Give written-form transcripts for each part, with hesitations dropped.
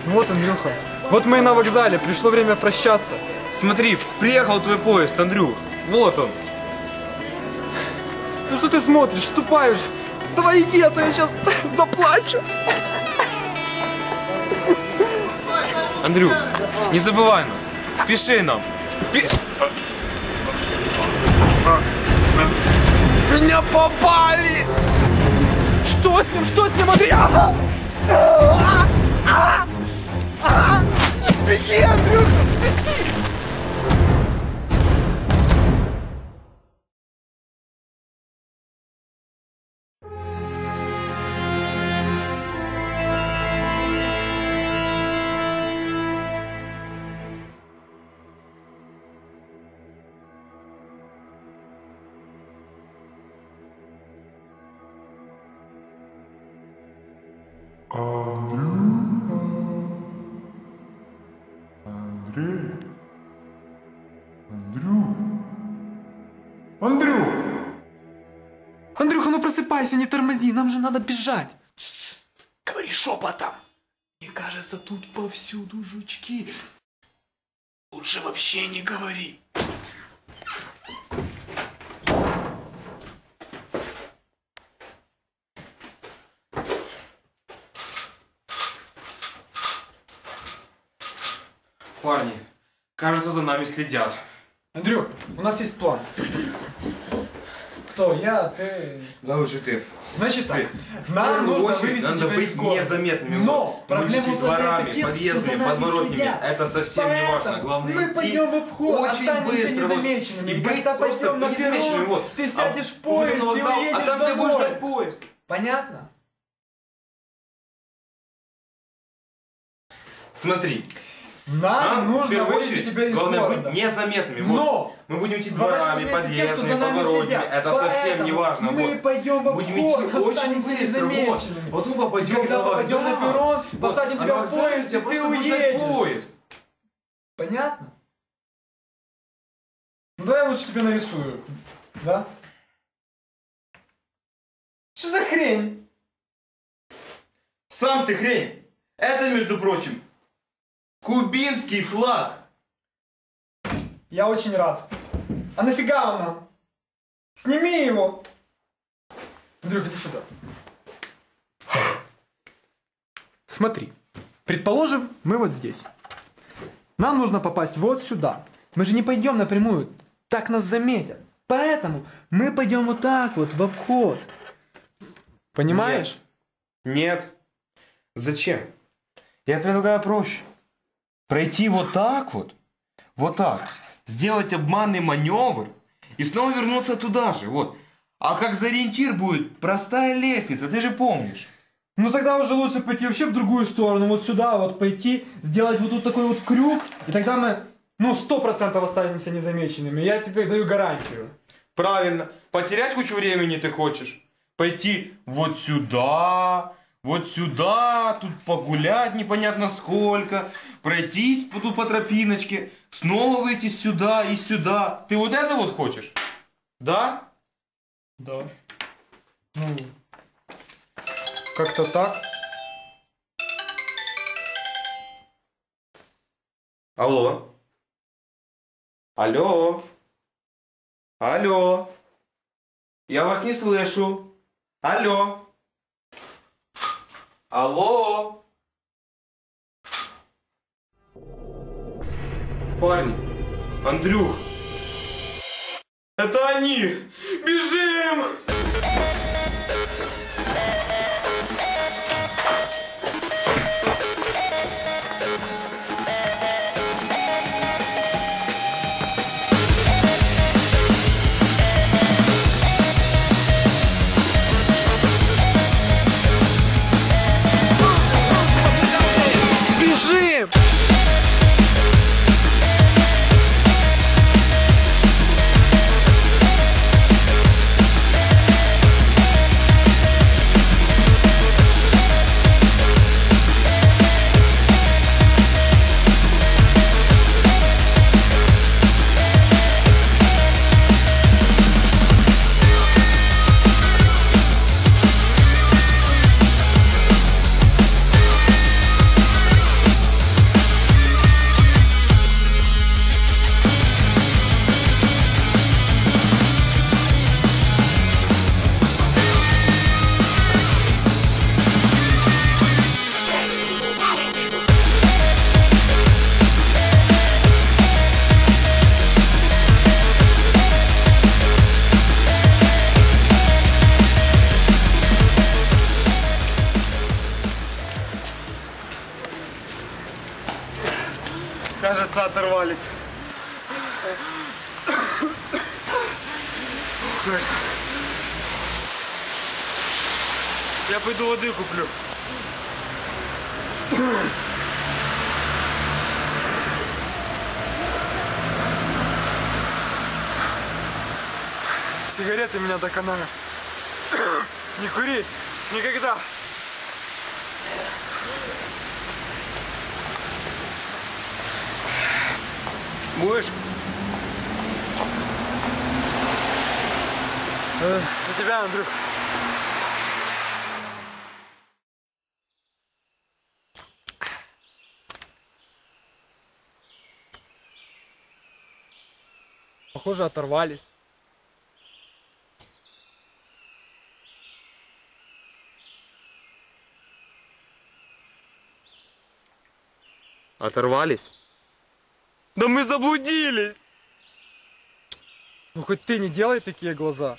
Вот, Андрюха. Вот мы и на вокзале. Пришло время прощаться. Смотри, приехал твой поезд, Андрюх. Вот он. Ну что ты смотришь? Ступай уже. Давай иди, а то я сейчас заплачу. Андрюх, не забывай нас. Пиши нам. Меня попали! Что с ним? Что с ним, Андрей? Беги, Андрюха, беги! Андрюха, ну просыпайся, не тормози, нам же надо бежать. Говори шепотом. Мне кажется, тут повсюду жучки. Лучше вообще не говори. Парни, кажется, за нами следят. Андрюх, у нас есть план. Кто? Я, ты? Да лучше ты. Значит так, нам нужно вывести надо тебя быть из города. незаметными. Но проблема идти дворами, подъездами, подворотнями. Это совсем не важно. Главное мы идти пойдем в обход, очень останемся быстро. незамеченными. И когда быть просто пойдем на незамеченными. перрон, Вот. ты сядешь в поезд и уедешь а там домой. ты будешь ждать поезд. Понятно? Смотри. Нам в нужно первую вывести очередь, тебя из главное города. быть незаметными. Но! Вот. Мы будем идти дворами, подъездами, подворотнями. Это совсем не важно. Мы вот. пойдем в обход, Будем идти очень останемся быстро. незамеченными. Вот мы попадем Когда на попадем вокзал. на перрон, посадим а тебя на в вокзале поезд, и тебя ты просто будет ждать уедешь. поезд. Понятно? Ну давай я лучше тебе нарисую. Да? Что за хрень? Сам ты хрень. Это, между прочим, кубинский флаг. Я очень рад. А нафига он нам? Сними его. Андрюх, иди сюда. Смотри. Предположим, мы вот здесь. Нам нужно попасть вот сюда. Мы же не пойдем напрямую. Так нас заметят. Поэтому мы пойдем вот так вот, в обход. Понимаешь? Нет. Зачем? Я предлагаю проще. Пройти вот так вот. Вот так. Сделать обманный маневр и снова вернуться туда же. Вот. А как за ориентир будет простая лестница, ты же помнишь. Ну тогда уже лучше пойти вообще в другую сторону. Вот сюда вот пойти, сделать вот тут такой вот крюк. И тогда мы, 100% останемся незамеченными. Я тебе даю гарантию. Правильно. Потерять кучу времени ты хочешь. Пойти вот сюда, тут погулять непонятно сколько, пройтись тут по тропиночке, снова выйти сюда и сюда. Ты вот это вот хочешь? Да? Да. Как-то так. Алло? Алло? Алло? Я вас не слышу. Алло? Алло? Парни, Андрюх, это они! Бежим! Бежим! Кажется, оторвались. Точно. Я пойду воды куплю. Сигареты меня доконали. Не кури, никогда. Будешь? За тебя, Андрюх. Похоже, оторвались. Оторвались? Да мы заблудились! Ну хоть ты не делай такие глаза.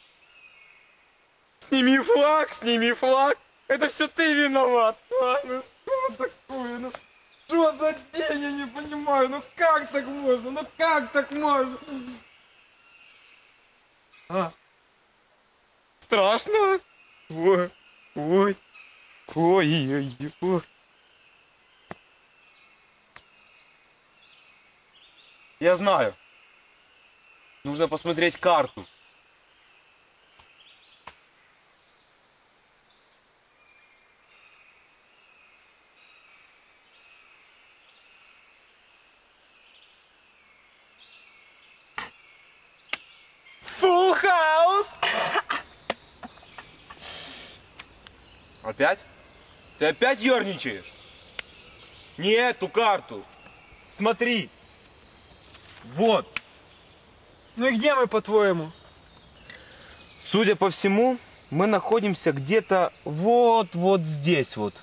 Сними флаг, сними флаг! Это все ты виноват! А, ну что такое? Ну что за день? Я не понимаю. Ну как так можно? Ну как так можно? А? Страшно? Ой, ой, ой. Я знаю. Нужно посмотреть карту. Full house! Опять? Ты опять ерничаешь? Не эту карту. Смотри. Вот. Ну и где мы, по-твоему? Судя по всему, мы находимся где-то вот здесь вот.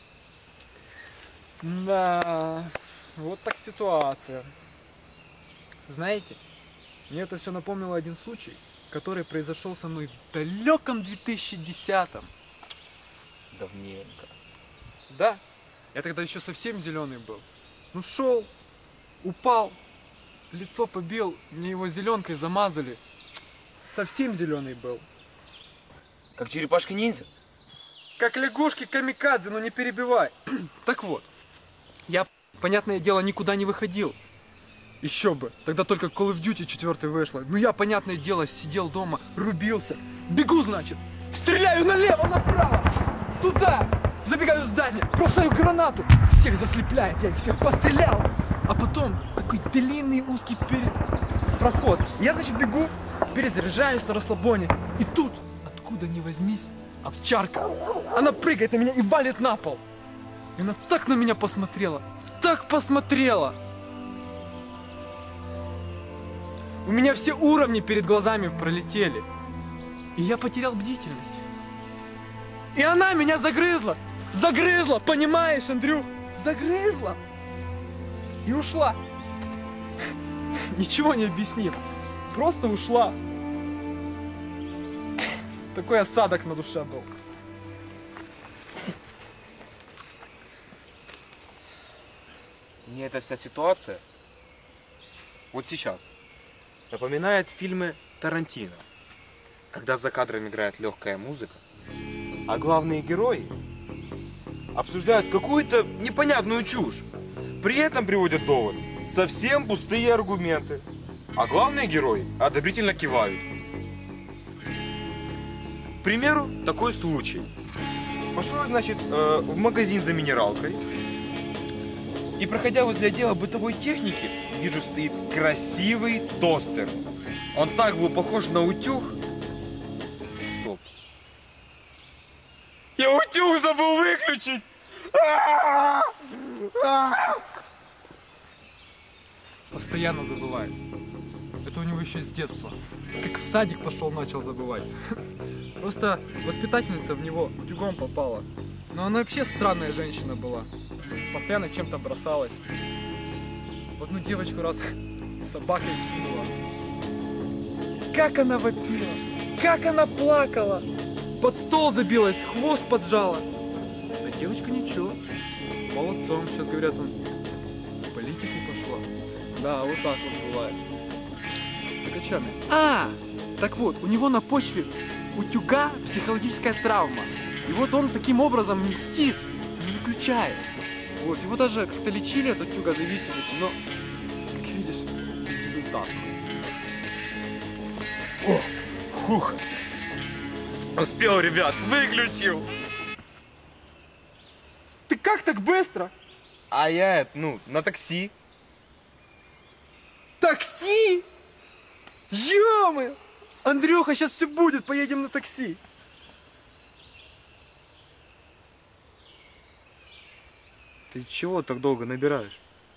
Да, вот так ситуация. Знаете, мне это все напомнило один случай, который произошел со мной в далеком 2010-м. Давненько. Да, я тогда еще совсем зеленый был. Ну шел, упал, лицо побил, мне его зеленкой замазали. Совсем зеленый был. Как черепашка-ниндзя? Как лягушки камикадзе, но не перебивай. Так вот, я, понятное дело, никуда не выходил. Еще бы, тогда только Call of Duty 4 вышло. Ну я, понятное дело, сидел дома, рубился. Бегу, значит, стреляю налево, направо, туда. Забегаю в здание, бросаю гранату. Всех заслепляет, я их всех пострелял. А потом такой длинный узкий проход. Я, значит, бегу, перезаряжаюсь на расслабоне. И тут, откуда ни возьмись, овчарка. Она прыгает на меня и валит на пол. И она так на меня посмотрела, так посмотрела. У меня все уровни перед глазами пролетели. И я потерял бдительность. И она меня загрызла. Загрызла, понимаешь, Андрюх? Загрызла. И ушла. Ничего не объяснив. Просто ушла. Такой осадок на душе был. Мне эта вся ситуация вот сейчас напоминает фильмы Тарантино, когда за кадром играет легкая музыка, а главные герои обсуждают какую-то непонятную чушь. При этом приводят довод совсем пустые аргументы, а главные герои одобрительно кивают. К примеру, такой случай. Пошел, значит, в магазин за минералкой. И проходя возле отдела бытовой техники, вижу, стоит красивый тостер. Он так был похож на утюг. Стоп. Я утюг забыл выключить! Постоянно забывает. Это у него еще с детства. Как в садик пошел, начал забывать. Просто воспитательница в него утюгом попала. Но она вообще странная женщина была. Постоянно чем-то бросалась. В одну девочку раз собакой кинула. Как она вопила! Как она плакала! Под стол забилась, хвост поджала. А девочка ничего. Молодцом. Сейчас говорят, он в политику пошел. Да, вот так вот бывает. Так о чем я? А, так вот, у него на почве утюга психологическая травма. И вот он таким образом мстит, не выключает. Вот, его даже как-то лечили от утюгозависимости, но, как видишь, без результата. О, хух. Успел, ребят, выключил. Ты как так быстро? А я, на такси. Такси? Ё-моё! Андрюха, сейчас все будет, поедем на такси. Ты чего так долго набираешь?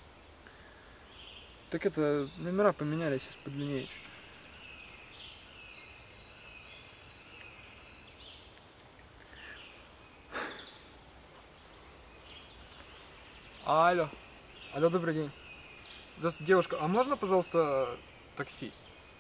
Так это, номера поменяли, сейчас подлиннее чуть. Алло. Алло, добрый день. Здравствуйте, девушка, а можно, пожалуйста, такси?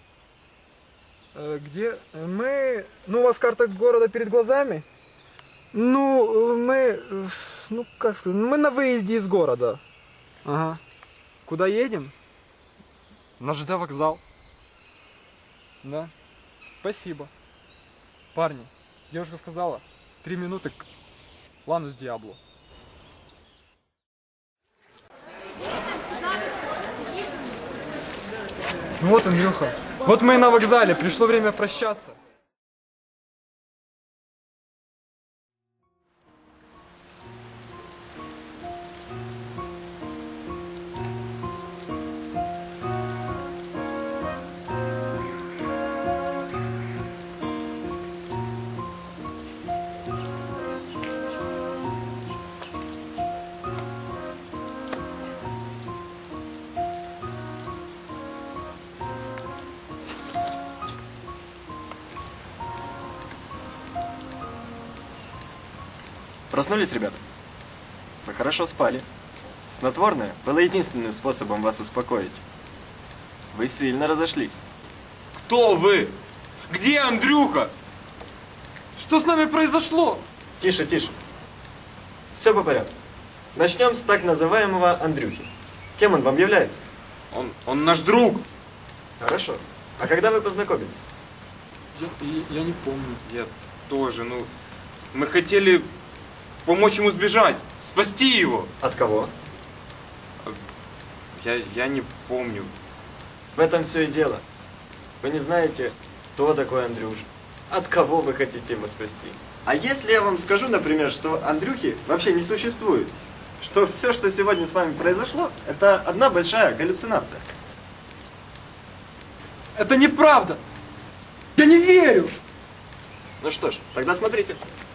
Где? Мы... Ну, у вас карта города перед глазами? Ну, мы... Ну, как сказать? Мы на выезде из города. Ага. Куда едем? На ЖД вокзал. Да. Спасибо. Парни, девушка сказала, 3 минуты к Ланус Диабло. Вот, Андрюха. Вот мы и на вокзале. Пришло время прощаться. Проснулись, ребята? Вы хорошо спали. Снотворное было единственным способом вас успокоить. Вы сильно разошлись. Кто вы? Где Андрюха? Что с нами произошло? Тише, тише. Все по порядку. Начнем с так называемого Андрюхи. Кем он вам является? Он наш друг. Хорошо. А когда вы познакомились? Я не помню. Я тоже, мы хотели помочь ему сбежать, спасти его. От кого? Я не помню. В этом все и дело. Вы не знаете, кто такой Андрюша. От кого вы хотите его спасти. А если я вам скажу, например, что Андрюхи вообще не существует, что все, что сегодня с вами произошло, это одна большая галлюцинация. Это неправда. Я не верю. Ну что ж, тогда смотрите.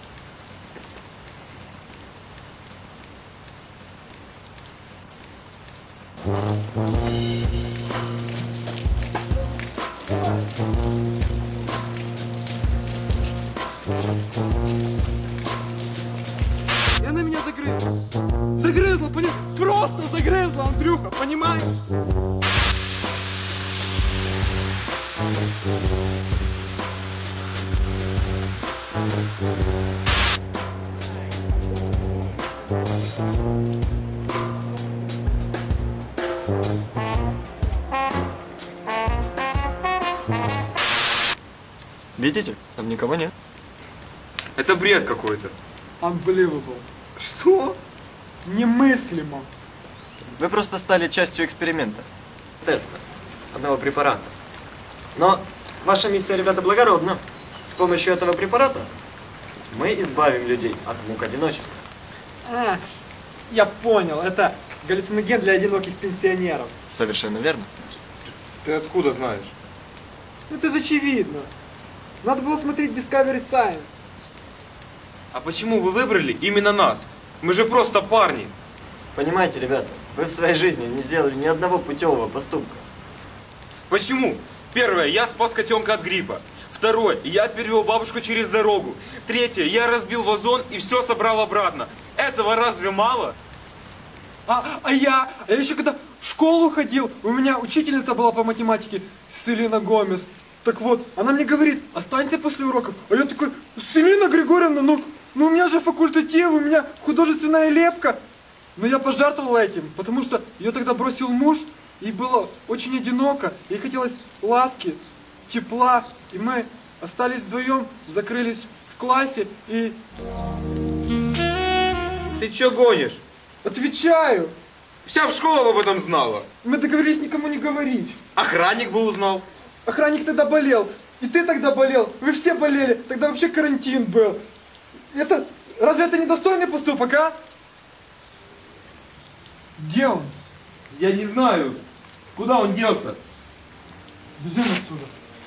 И она меня загрызла. Загрызла, понимаешь? Просто загрызла, Андрюха, понимаешь? Видите? Там никого нет. Это бред какой-то. Unbelievable. Что? Немыслимо. Вы просто стали частью эксперимента. Теста. Одного препарата. Но ваша миссия, ребята, благородна. С помощью этого препарата мы избавим людей от мук одиночества. А, я понял. Это галлюциноген для одиноких пенсионеров. Совершенно верно. Ты откуда знаешь? Это же очевидно. Надо было смотреть Discovery Science. А почему вы выбрали именно нас? Мы же просто парни. Понимаете, ребята, вы в своей жизни не сделали ни одного путевого поступка. Почему? Первое, я спас котенка от гриппа. Второе, я перевел бабушку через дорогу. Третье, я разбил вазон и все собрал обратно. Этого разве мало? А я еще когда в школу ходил, у меня учительница была по математике, Селина Гомес. Так вот, она мне говорит, останься после уроков. А я такой, Селина Григорьевна, ну у меня же факультатив, у меня художественная лепка. Но я пожертвовал этим, потому что ее тогда бросил муж, ей было очень одиноко, ей хотелось ласки, тепла, и мы остались вдвоем, закрылись в классе и... Ты чё гонишь? Отвечаю! Вся школа об этом знала. Мы договорились никому не говорить. Охранник бы узнал. Охранник тогда болел, и ты тогда болел, вы все болели, тогда вообще карантин был. Это... Разве это недостойный поступок, а? Где он? Я не знаю. Куда он делся? Бежим отсюда.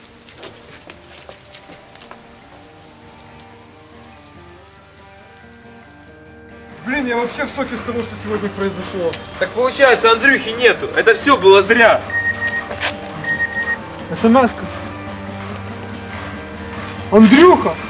Блин, я вообще в шоке с того, что сегодня произошло. Так получается, Андрюхи нету. Это все было зря. СМС-ка. Андрюха!